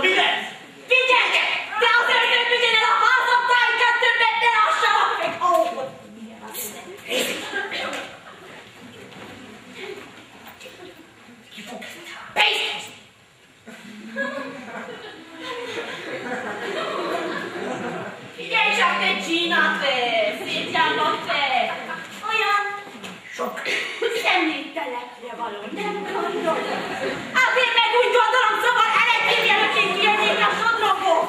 lesz? Figyelj! De azért nem vigyen el a házam tájékát, többet ne lássanak meg! Ki fog? Pénzt! Figyelj csak, te csinát vesz! Szétjárnak vesz! Olyan Sok. szemléktelepre való, nem gondol? Hát én meg úgy gondolom, szóval elektérjenek én kijönnék a sodrogók!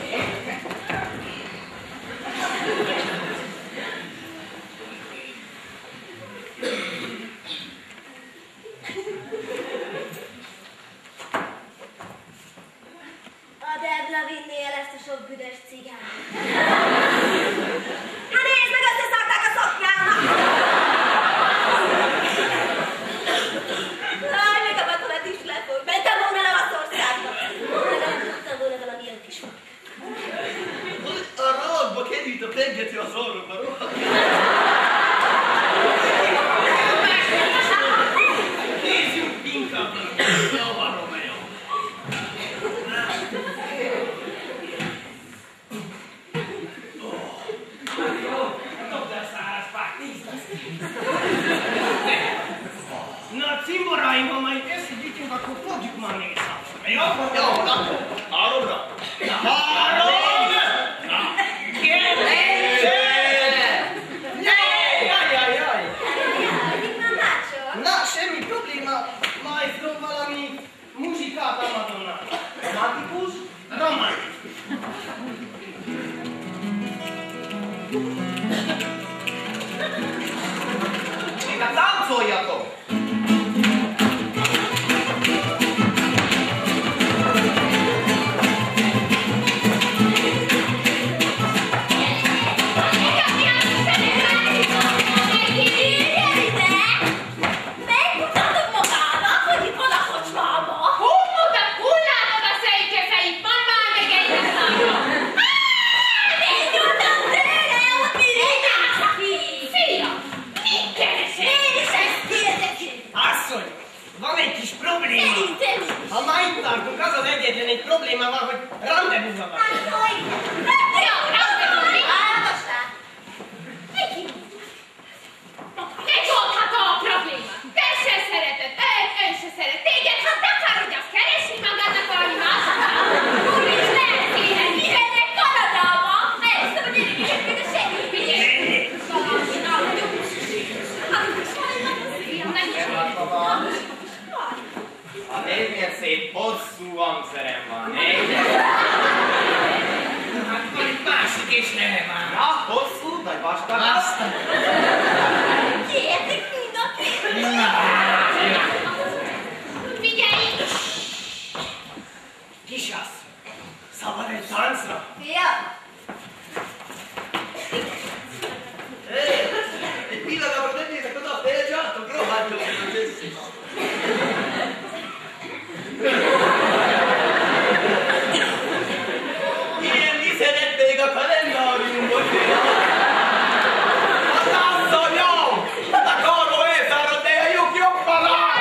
A Debla vinné el ezt a sok büdös cigányt. Hát nézd meg, összeszarták a szoknyámat! Háj, még a batolat is lefog. Mentem volna Olaszországba. Legalább tudtam volna valamilyen kis mag. A ragba került a pengeti az orromba, rohadt. Nézzünk inkább a Romeo. Dobd el száraz fát, nézd azt! Na, cimboraim, ha majd összegyűjtünk, akkor fogjuk már nézhatni. Jó? Jó, akkor. Háromra. Három! Jaj! Addig már mások. Na, semmi probléma. Majd valami muzsikát a Madonna. Romantikus? Romantikus. Még a táncoljatok! Van egy kis probléma. Ha már itt tartunk, az az egyetlen egy probléma van, hogy randevúra van. Egy oldható a probléma! Te se szereted, ön se szeret téged, hát takarodj, azt keresi magadnak valami másodát! Úgy is lehet élen, mindennek Kanadába! Ezt a gyerekeket mind a semmi figyelj! Valami nagyon A néznél szép hosszú hangszerem van, ne? Hát van itt másik is nehe már. Na, hosszú vagy vastag? Vastag. Kértek mind a két. Figyelj! Kisasszony, szabad egy táncra? Fia! Egy pillanatra nem nézek oda a félcsátok, rohadjon az összes. Ilyen viszedett még a kalendáriumban. Az asszonyom! A karó elszárad, de a lyuk jobban áll!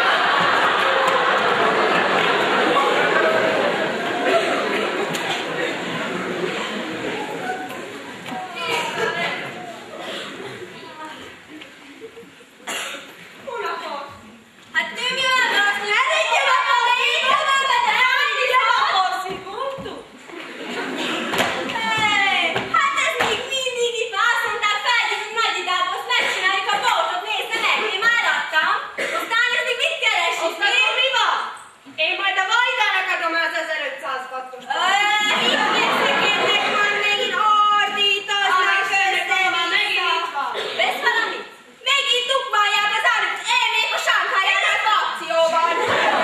Hát nem jön az, ne legyen a palét, de nem legyen a szigorú. Hát ez még mindig itt van, azt mondták, felgyűjtünk Nagyidába, azt megcsináljuk a boltot, nézd meg, én már adtam. Aztán ez még mit keresik? Mi van? Én majd a Vajdának adom az 1500 kattos. Mit készítenek már megint ordítoznak össze-vissza? Vesz valamit? Megint dugmálják az árut, elmék a Sánkhájának az akcióban.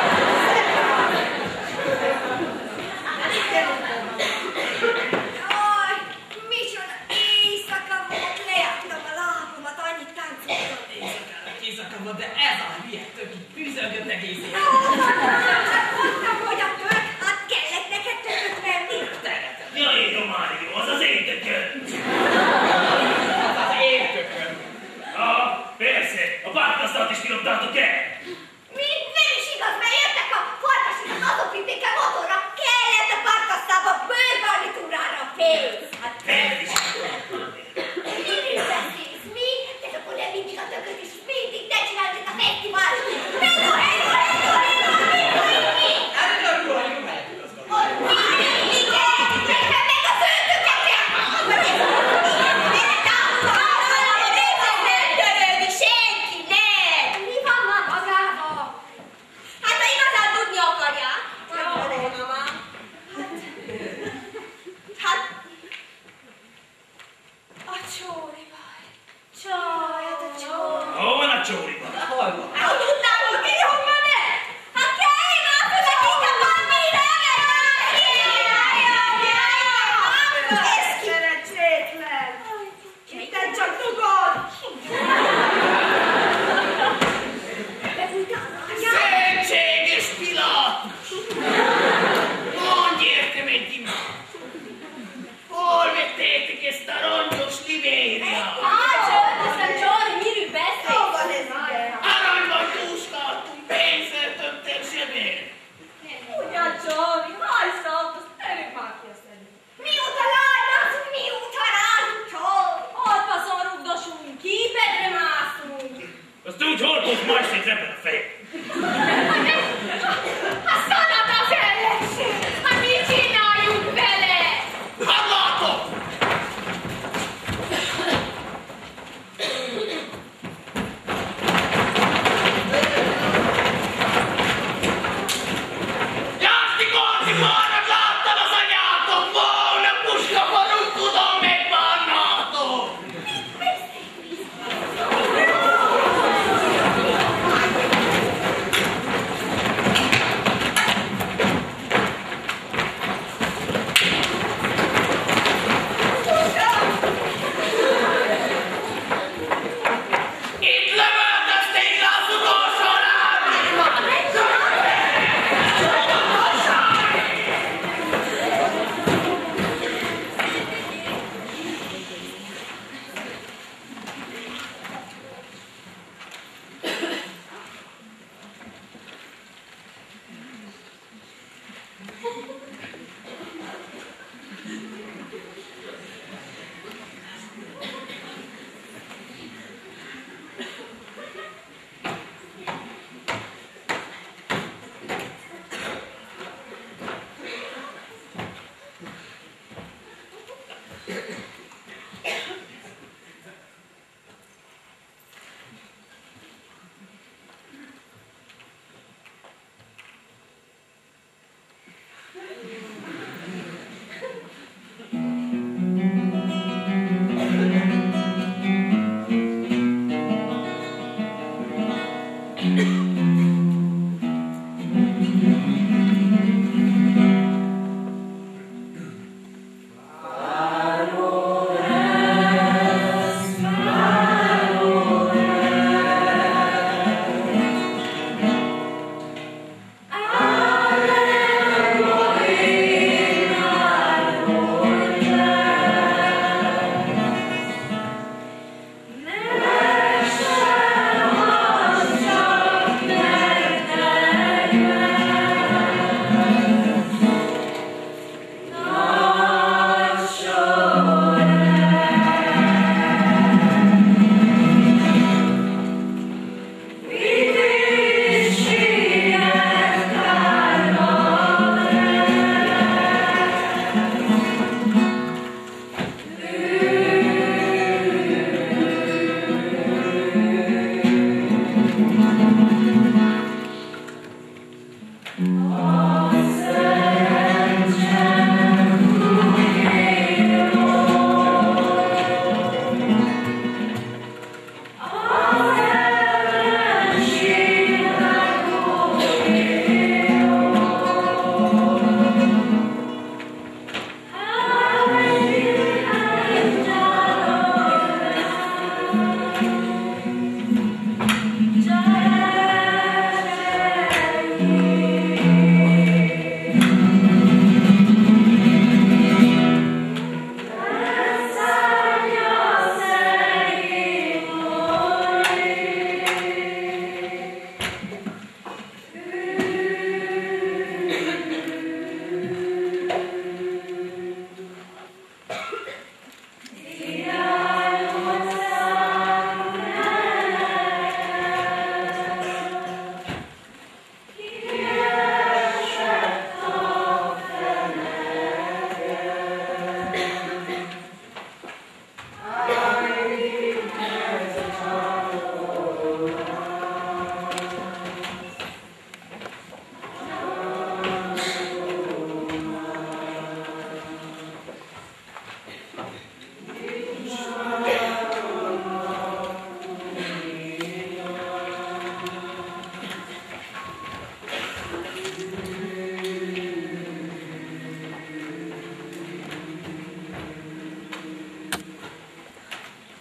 Jaj, micsoda éjszaka volt, leálltam a lábomat, annyit táncoltam. Éjszaka volt, de ez a hülye tök itt fűzölgött egész éjjel. Mondtam, hogy a tök, hát kellett neked tököt venni. Jaj, Románió, az az én tököm! Az az én tököm! Persze, a pártasztalt is kiloptátok el! Mi? Nem is igaz, mert jöttek a farkasikat, azok vitték el motorra. Kell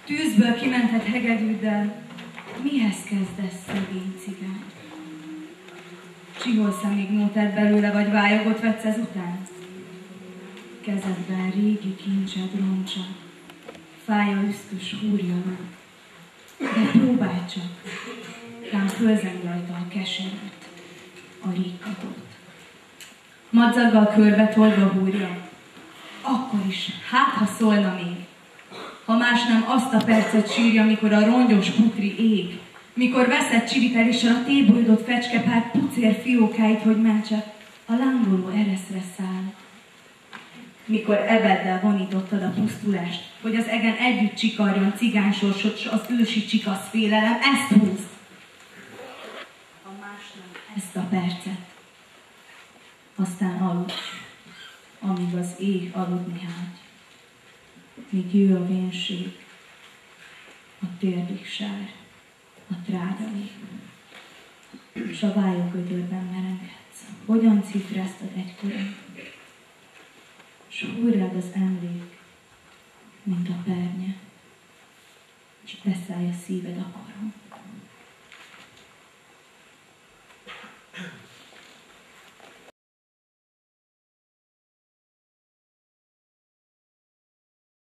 Tűzből kimentett hegedűddel mihez kezdesz, szegény cigány? Csiholsz-e még nótát belőle, vagy vályogot vetsz ezután? Kezedben régi kincsed roncsa, fája üsztös húrjaló. De próbálj csak, rám fölzeng rajta a keserűt, a rikkatot. Madzaggal körbe tolva húrja, akkor is, hát ha szólna még. Ha más nem azt a percet sírja, mikor a rongyos putri ég, mikor veszett csiviteléssel a tébolyodott fecskepár pucér fiókáit, hogy már csak a lángoló ereszre száll. Mikor ebeddel vonítottad a pusztulást, hogy az egen együtt csikarjon cigánysorsot, s az ősi csikasz félelem, ezt húzd! Ha más nem ezt a percet, aztán aludj, amíg az ég aludni hágy. Míg jő a vénség, a térdig sár, a trágya ég, s a vályogödörben merenghetsz. Hogyan cifráztad egykoron, s húrrád az emlék, mint a pernye, s beszállj a szíved a korom.